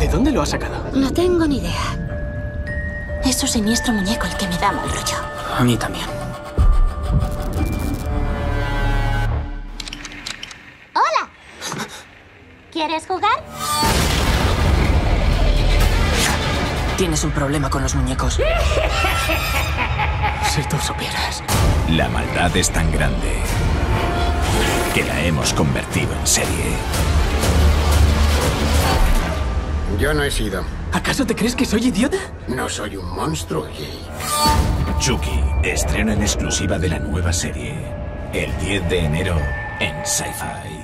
¿De dónde lo has sacado? No tengo ni idea. Es su siniestro muñeco el que me da mal rollo. A mí también. ¡Hola! ¿Quieres jugar? Tienes un problema con los muñecos. Si tú supieras. La maldad es tan grande que la hemos convertido en serie. Yo no he sido. ¿Acaso te crees que soy idiota? No soy un monstruo gay. Chucky estrena en exclusiva de la nueva serie el 10 de enero en Sci-Fi.